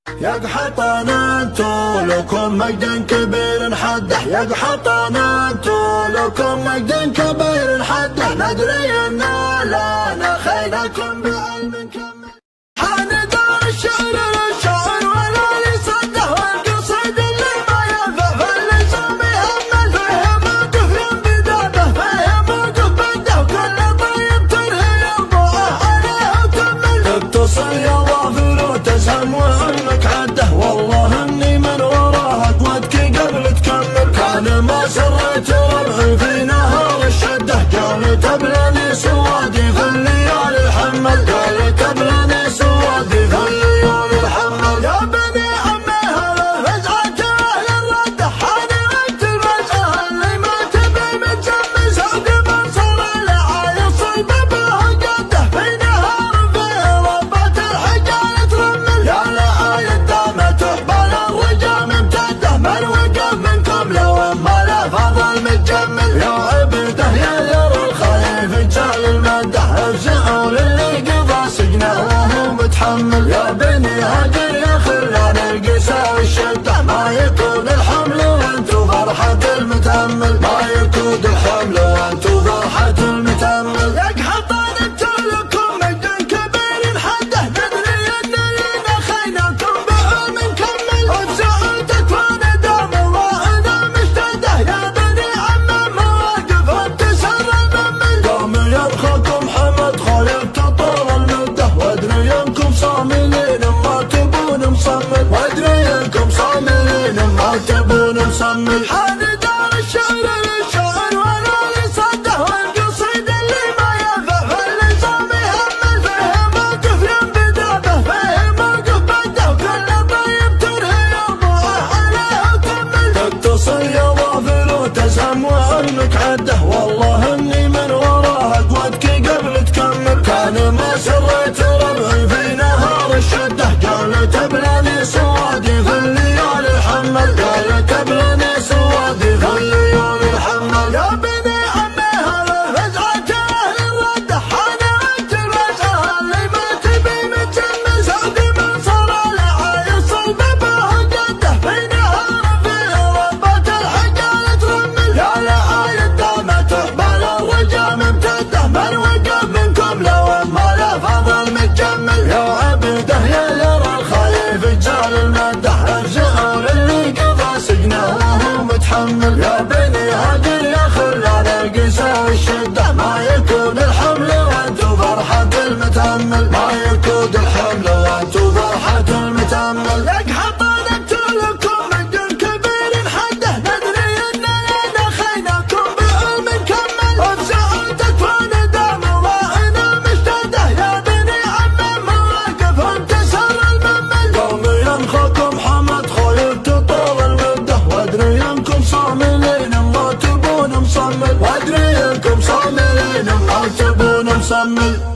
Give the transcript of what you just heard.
يقحطون انتو لكم مجد كبير حده، يقحطون انتو لكم مجد كبير حده، ندري اننا لا نخيلكم بعلم كمل. حان دار الشعر للشاعر ولا لصده، والقصيد اللي ما ينفع فاللي سامي همل، فيه موقف ينبدابه فيه موقف بده، وكل طيب ترهي يربوعه عليه وتمل. تتصل يا ظافر وتزهم وهمك عده، والله اني من وراها قوتك قبل تكمل. كان ما سريت ربعي في نهار الشده، قال تبلني سوادي في الليالي الحمل، قال تبلني سوادي في الليالي الحمل. يا بني عمي هلا فزعة اهل الرده، حان وقت الفزعه اللي ما تبي متجمس، سعد منصور العايص صيبه قده، في نهار فيه ربة الحجال ترمل. يا لآية دامت حبال الرجال ممتده، من وقف منكم لو ما له فضل متجمل. يا عبده يا يرى الخليل في جال المده، افزعوا للي قضى سجنه وهو متحمل. يا بني هاجر يا خلان القسا والشده، ما يكون الحمل وانتو فرحة المتأمل، ما يكون الحمل وانتو فرحة المتأمل. يقحطون انتو لكم مجد كبير حده، ندري اننا خيناكم بعلم كمل. افزعوا تكفون دام الله مشتده، يا بني عم مواقف تسر الممل. قوم يرخكم حمد خالد تطول المده، وادري انكم صاملين ما تبون مصمل، وادري انكم صاملين ما تبون مصمل. حان دار الشعر للشاعر ولا لصده، والقصيد اللي ما ينفع فاللي سامي همل، فيه موقف ينبدابه فيه موقف بده، وكل طيب ترهي يربوعه عليه وتمل. تتصل يا ظافر وتزهم وعلمك عده، والله اني من وراها قوتك قبل تكمل. كان ما سريت ربعي في نهار الشده، قال تبلني سوادي في الليالي الحمل، قال تبلني سوادي في الليالي الحمل. يا بني عمي هلا فزعة اهل الرده، حان وقت الفزعه اللي ما تبي متجمس، سعد منصور العايص صيبه قده، في نهار فيه ربة الحجال ترمل. يا لآية دامت حبال الرجال ممتده، من وقف منكم لو ما له فضل متجمل. يا عبده يا يرى الخليل في جال المده، افزعوا للي قضى سجنه وهو متحمل. يا بني هاجر يا خلان القسا والشده، ما يكون الحمل وانتو فرحة المتأمل، ما يكون الحمل وانتو فرحة المتأمل. يقحطون انتو لكم مجد كبير حده، ندري اننا خيناكم بعلم كمل. افزعوا تكفون دام الله مشتده، يا بني عم مواقف تسر الممل. قوم ينخكم حمد خايف تطول المده، وادري انكم صاملين ما تبون مصمل، وادري انكم صاملين ما تبون مصمل.